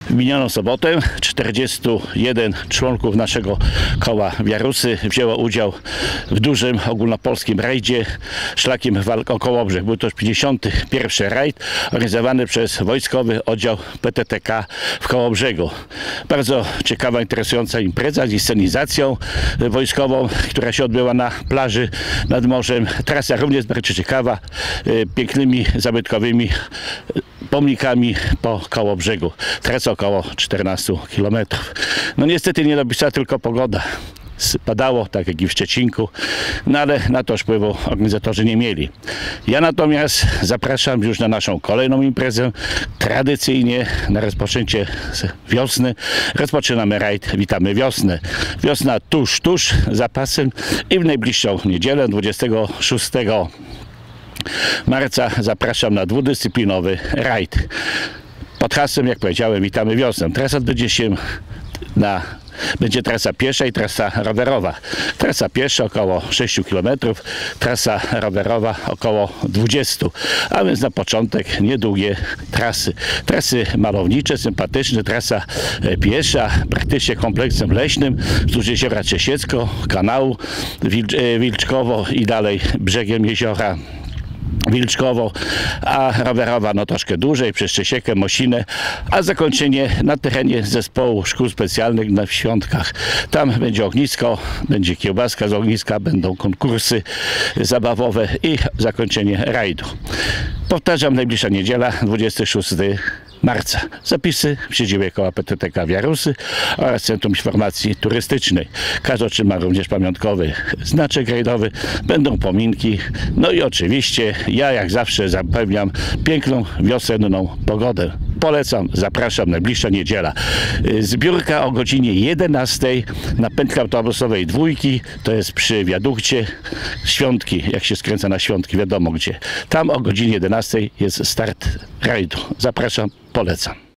W minioną sobotę 41 członków naszego koła Wiarusy wzięło udział w dużym ogólnopolskim rajdzie szlakiem walk o Kołobrzeg. Był to już 51. rajd organizowany przez Wojskowy Oddział PTTK w Kołobrzegu. Bardzo ciekawa, interesująca impreza z scenizacją wojskową, która się odbyła na plaży nad morzem. Trasa również bardzo ciekawa, pięknymi, zabytkowymi pomnikami po Kołobrzegu. Trasa około 14 km. No niestety nie dopisała tylko pogoda. Padało, tak jak i w Szczecinku, no ale na to wpływu organizatorzy nie mieli. Ja natomiast zapraszam już na naszą kolejną imprezę. Tradycyjnie na rozpoczęcie wiosny rozpoczynamy rajd Witamy Wiosnę. Wiosna tuż za pasem i w najbliższą niedzielę 26 marca zapraszam na dwudyscyplinowy rajd. Pod hasłem, jak powiedziałem, Witamy Wiosnę. Trasa będzie trasa piesza i trasa rowerowa. Trasa piesza około 6 km, trasa rowerowa około 20, a więc na początek niedługie trasy. Trasy malownicze, sympatyczne, trasa piesza, praktycznie kompleksem leśnym wzdłuż jeziora Ciesiecko, kanału Wilczkowo i dalej brzegiem jeziora Wilczkowo, a rowerowa no troszkę dłużej przez Czesiekę, Mosinę, a zakończenie na terenie zespołu szkół specjalnych na Świątkach. Tam będzie ognisko, będzie kiełbaska z ogniska, będą konkursy zabawowe i zakończenie rajdu. Powtarzam, najbliższa niedziela, 26 marca. Zapisy w siedzibie koła PTTK Wiarusy oraz Centrum Informacji Turystycznej. Każdy otrzyma również pamiątkowy znaczek rajdowy, będą pominki, no i oczywiście ja jak zawsze zapewniam piękną wiosenną pogodę. Polecam, zapraszam, najbliższa niedziela. Zbiórka o godzinie 11 na pętli autobusowej Dwójki, to jest przy wiadukcie Świątki, jak się skręca na Świątki, wiadomo gdzie. Tam o godzinie 11 jest start rajdu. Zapraszam, polecam.